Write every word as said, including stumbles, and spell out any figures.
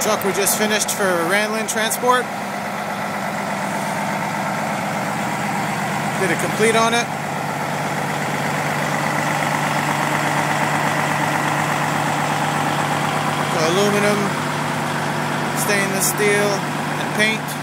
Truck we just finished for ranlyn transport. Did a complete on it. So aluminum, stainless steel, and paint.